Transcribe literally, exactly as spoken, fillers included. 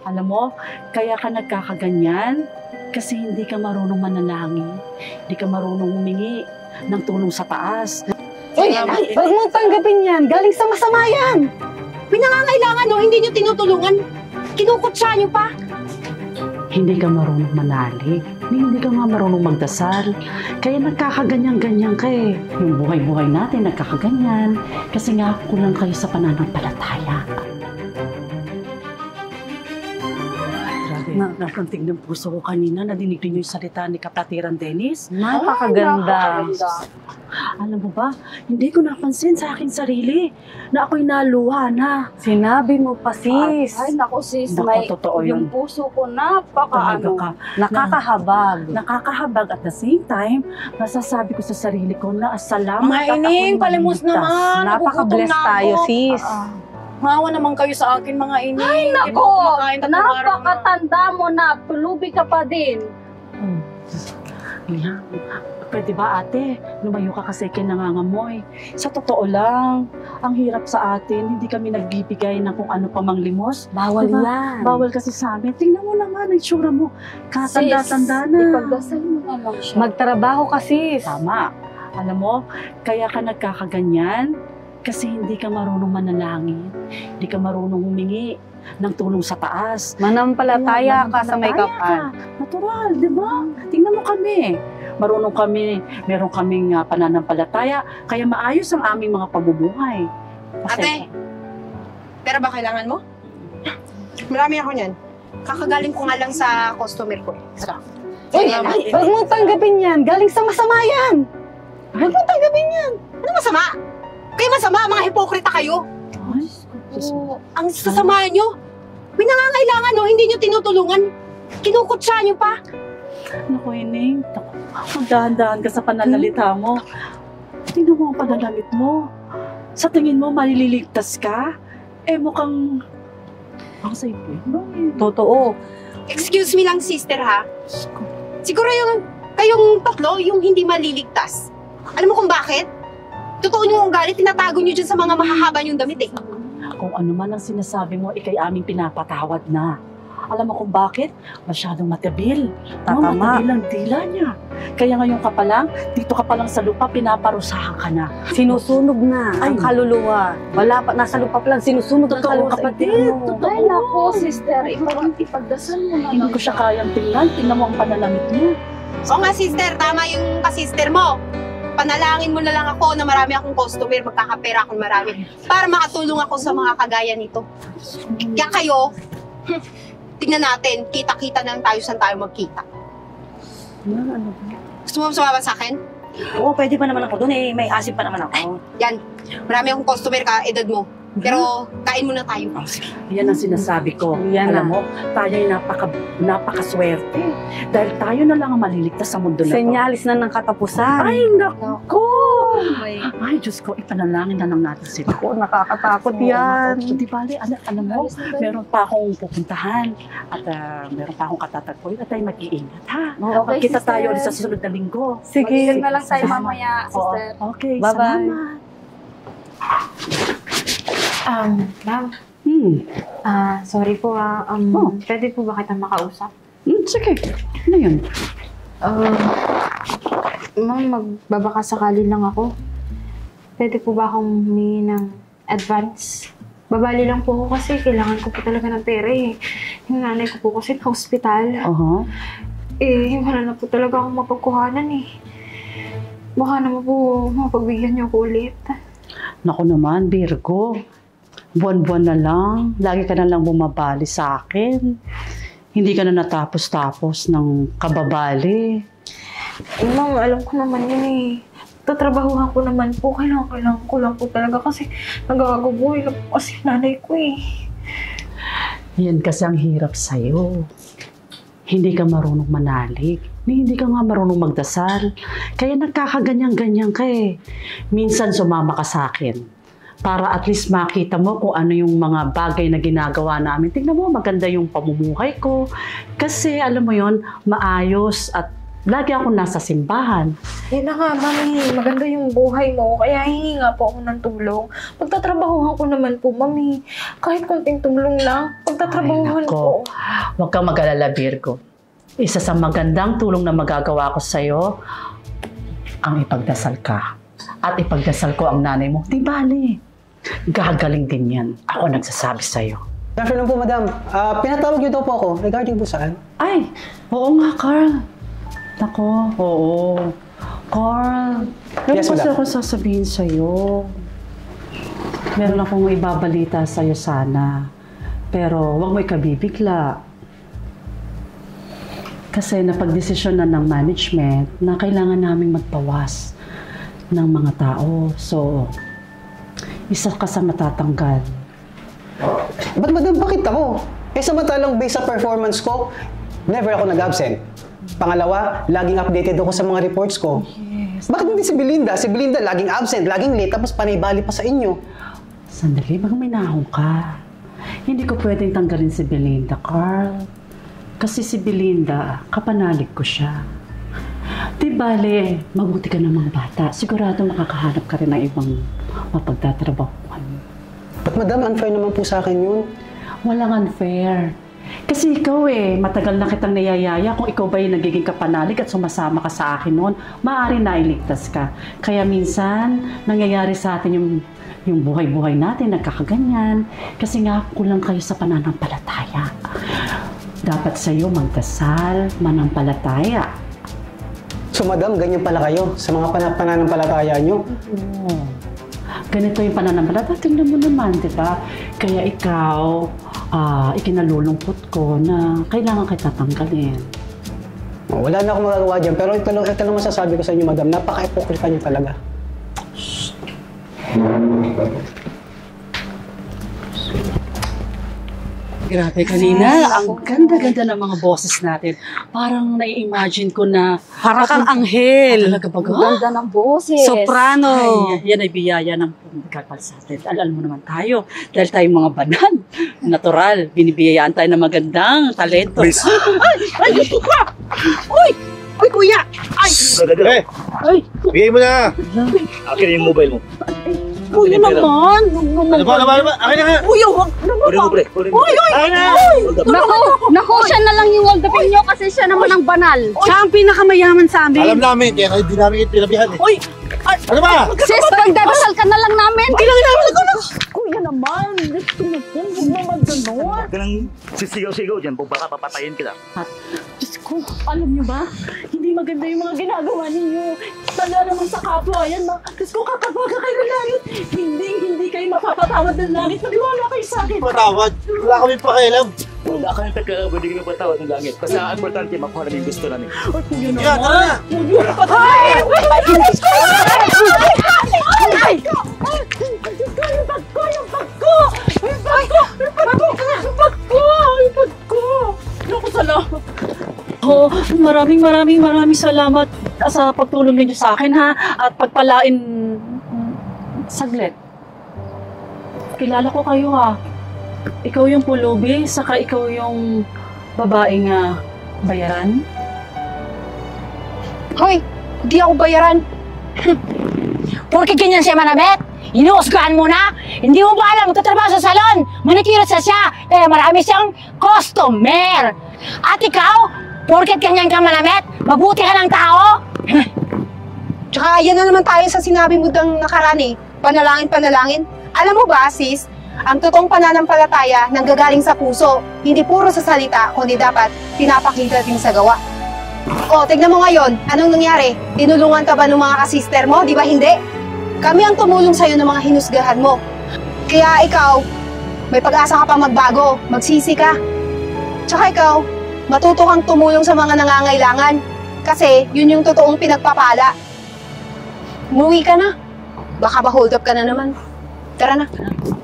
Alam mo, kaya ka nagkakaganyan kasi hindi ka marunong manalangin. Hindi ka marunong humingi ng tulong sa taas. Uy, huwag mong tanggapin yan. Galing sa masama yan. Pinangangailangan, no? Hindi nyo tinutulungan. Kinukutsa nyo pa. Hindi ka marunong manalig. Hindi ka nga marunong magdasal. Kaya nagkakaganyan-ganyan ka eh. Yung buhay-buhay natin nagkakaganyan. Kasi nga kulang kayo sa pananampalataya. Na, nakantig ng puso ko kanina, nadinig din yung salita ni Kapatiran Dennis. Napakaganda. Alam mo ba, hindi ko napansin sa aking sarili na ako'y naluha na. Sinabi mo pa, sis. Ay, naku sis, Naku, may, totoo yung yun. puso ko napaka ano. Ka, Nakakahabag. nakakahabag at the same time, nasasabi ko sa sarili ko na salamat Mga at ako'y ining, palimos maligtas. naman. Napaka-bless tayo, sis. Ah, Mawa naman kayo sa akin, mga ining. Ay, Hindi nako! mo kumakain tatlong araw na. Napakatanda mo na. Pulubi ka pa din. Hmm. Yeah. Pwede ba ate, lumayo ka kasi kinangangamoy. Sa totoo lang, ang hirap sa atin, hindi kami nagbibigay ng kung ano pa mang limos. Bawal Diba? yan. Bawal kasi sa amin. Tingnan mo naman, ang itsura mo. Katanda-tanda na. Ipagdasal mo na lang siya. Magtrabaho ka, sis. Tama. Alam mo, kaya ka nagkakaganyan kasi hindi ka marunong manalangin. Hindi ka marunong humingi ng tulong sa taas. Manampalataya ka sa may Manampalataya kapal. ka. Natural, di ba? Tingnan mo kami. Marunong kami, meron kaming uh, pananampalataya, kaya maayos ang aming mga pamumuhay. Ate, pero ba kailangan mo? Marami ako niyan. Kakagaling ko nga lang sa customer ko. Ito. Uy, huwag mong tanggapin yan. Galing sa masama yan. Huwag mong tanggapin yan. Ano masama? Kayo masama, mga hipokrita kayo. Ay, Oh, ang sasama nyo. May nangangailangan, no? Hindi nyo tinutulungan. Kinukutsa nyo pa. naku, Ining. Magdahan-dahan ka sa pananalita mo. Tingnan mo ang pananamit mo. Sa tingin mo, malililigtas ka? Eh, mukhang... Ang sayo eh. Totoo. Excuse me lang, sister, ha? Siguro yung kayong tatlo, yung hindi maliligtas. Alam mo kung bakit? Totoo nyo ang galit, tinatago nyo dyan sa mga mahahaba nyong damit, eh. Kung ano man ang sinasabi mo, ikay aming pinapatawad na. Alam mo kung bakit? Masyadong matabil. No, Tatama. matabil ang dila niya. Kaya ngayon ka pa lang, dito ka pa lang sa lupa, pinaparusahan ka na. Sinusunog na ang Ay. kaluluwa. Wala pa, nasa lupa pa lang, sinusunog ang Totoo, kaluluwa. kapatid. Tingnan mo. Totoo. Ay, naku, sister. Ipag ipagdasal mo na Hindi lang ko siya kayang tingnan. Tingnan mo ang pananamit niya. Oo nga, sister, tama yung kasister mo. Panalangin mo na lang ako na marami akong customer, magkakapera akong marami para makatulong ako sa mga kagaya nito. Kaya kayo, tingnan natin, kita-kita na lang tayo saan tayo magkita. Ano, ano ba? Gusto mo sumama sa akin? Oo, pwede pa naman ako doon eh. May asip pa naman ako. Yan, marami akong customer ka, edad mo. Pero kain muna tayo. Yan ang sinasabi ko. Yan Alam na. mo, tayo'y napaka, napakaswerte. Dahil tayo na lang ang maliligtas sa mundo na to. Senyalis na ng katapusan. Ay, naku! May Ay, Diyos ko, ipanalangin na lang natin sila. Ako, nakakatakot Oo, yan. naku. Di bale, alam, alam mo, meron pa akong pupuntahan at uh, meron pa akong katatagpuin at tayo mag-iingat, ha? Okay, Kita sister. tayo ulit sa susunod na linggo. Sige. Mag-iingat na lang tayo Salamat. mamaya, Oo, sister. okay, Bye-bye. salamat. Um, ma'am, Hmm. ah, sorry po ah, um, Oh. pwede po ba kitang makausap? Hmm, sige. Ano yun? Um, ma'am, magbabaka sakali lang ako. Pwede po ba akong humingi ng advance? Babali lang po ako kasi kailangan ko po talaga ng pera eh. Yung nanay ko po kasi na hospital. Aha. Eh, wala na po talaga akong mapagkuhanan eh. Baka naman po mapagbigyan niyo ako ulit. Naku naman, Virgo. Buwan-buwan na lang. Lagi ka na lang bumabali sa akin. Hindi ka na natapos-tapos ng kababali. Eh, ma'am, alam ko naman yun eh. Tatrabahuhan ko naman po. Kailangan, kailangan ko lang po talaga kasi nagagabuhay lang po kasi nanay ko eh. Yan kasi ang hirap sa'yo. Hindi ka marunong manalig. Hindi ka nga marunong magdasal. Kaya nagkakaganyan-ganyan ka eh. Minsan sumama ka sa akin. Para at least makita mo kung ano yung mga bagay na ginagawa namin. Tingnan mo, maganda yung pamumuhay ko. Kasi alam mo yon, maayos at Lagi ako nasa simbahan. Yan na nga, mami. Maganda yung buhay mo. Kaya hihingi nga po ako ng tulong. Pagtatrabahuhan ko naman po, mami. Kahit konting tulong lang, pagtatrabahuhan Ay, nako. ko. Huwag kang mag-alala, Virgo. Isa sa magandang tulong na magagawa ko sa'yo, ang ipagdasal ka. At ipagdasal ko ang nanay mo. Di bali. Gagaling din yan. Ako nagsasabi sa'yo. Good afternoon po, madam. Ah, pinatawag niyo daw po ako regarding po saan? Ay, oo nga, Carl. Nako, oo. Carl, meron Yes, kasi madam. ako sasabihin sa'yo. Meron akong ibabalita sa'yo sana. Pero huwag mo ikabibigla. Kasi napagdesisyon na ng management na kailangan naming magpawas ng mga tao. So, isa ka sa matatanggal. Ba't madam, bakit ako? Eh samantalang based sa performance ko, never ako nag-absent. Pangalawa, laging updated ako sa mga reports ko. Yes. Bakit hindi si Belinda? Si Belinda laging absent, laging late, tapos panay-bali pa sa inyo. Sandali, baka may nahong ka. Hindi ko pwedeng tanggalin si Belinda, Carl. Kasi si Belinda, kapanalig ko siya. Di bale, mabuti ka ng mga bata. Sigurado makakahanap ka rin ng ibang mapagtatrabahuan. Ba't madam, unfair naman po sa akin yun? Walang unfair. Kasi ikaw eh, matagal na kitang niyayaya kung ikaw ba yung nagiging kapanalig at sumasama ka sa akin noon, maaari na iligtas ka. Kaya minsan, nangyayari sa atin yung, yung buhay-buhay natin, nagkakaganyan. Kasi nga, kulang kayo sa pananampalataya. Dapat sa'yo magdasal, manampalataya. So madam, ganyan pala kayo sa mga pan- pananampalataya nyo? Oo. Ganito yung pananampalataya. Tingnan mo naman, di ba? Kaya ikaw, uh, ikinalulungkot ko na kailangan kita tanggalin. Oh, wala na akong magagawa dyan, pero ito lang, ito lang masasabi ko sa inyo, madam, napaka-ipokrita nyo talaga. Grabe, kanina, ang ganda-ganda ng mga boses natin. Parang nai-imagine ko na Para kang anghel. talaga ba? Ganda ng boses. Soprano! Ay, Ay, yan ay biyaya ng pagkakal sa atin. Alam mo naman tayo, dahil tayong mga banan, natural, binibiyayaan tayo ng magandang talento. Miss. Ay! Ay! Ito ka! Uy! Uy, kuya! Ay! Eh, Ay! bigay mo na! Akin yung mobile mo. Kuya naman! Ano ba, ano ba, ano ba? Akin na nga! Kuya, wag! Ano ba? Kunin mo, pre. Kunin mo. Uy! Uy! Akin na! Hold up. Naku, naku, siya na lang yung waldapin nyo kasi siya naman ang banal. Siya ang pinakamayaman sa amin. Alam namin, kaya hindi namin pinabihan eh. Uy! Ay! Ano ba? Sis, pagdadasal ka na lang namin. Kailangan namin ako na! Kuya naman! Gusto mo po, huwag naman gano'n. Huwag ka nang sisigaw-sigaw dyan, kung baka papatayin kita. At, Diyos ko, alam niyo ba? Hindi maganda yung mga ginagawa ninyo. Tala naman sa kapwa, yan ma. Diyos ko, kapag wag kayo ng langit, hindi, hindi kayo mapapatawad ng langit. Maniwala kayo sa akin. Patawad? Wala kami pakialam. Wala kami pagkakabudi kami patawad ng langit. Basta ang importante, makuha namin yung gusto namin. Ay, kuya naman. Yan, tara na! Kuya, patay! Ay! Ay! Diyos ko! Ay! Ay! Diyos ko, yung bag ko! Yung bag ko! Yung bag ko! Yung bag ko! Yung bag ko! Yung bag ko! Naku, salamat. Oh, maraming maraming maraming salamat sa pagtulong ninyo sa akin ha at pagpalain saglit. Kilala ko kayo ha. Ikaw yung pulubi, saka ikaw yung babaeng uh, bayaran. Hoy, hindi ako bayaran. Porque ganyan siya manabet. Inuusgahan mo na. Hindi mo ba alam, magtatrabaho sa salon. Manikirat sa siya. Eh, marami siyang customer. At ikaw, porket ganyan ka manabet, mabuti ka ng tao. Tsaka yan na naman tayo sa sinabi mo dang nakaraan eh. Panalangin, panalangin. Alam mo ba, sis, ang totoong pananampalataya nanggagaling sa puso, hindi puro sa salita, kundi dapat pinapakita din sa gawa. O, tignan mo ngayon, anong nangyari? Tinulungan ka ba ng mga kasister mo? Di ba hindi? Kami ang tumulong sa'yo ng mga hinusgahan mo. Kaya ikaw, may pag-asa ka pa magbago, magsisi ka. Tsaka ikaw, matuto kang tumulong sa mga nangangailangan. Kasi yun yung totoong pinagpapala. Umuwi ka na. Baka ba hold up ka na naman. Tara na.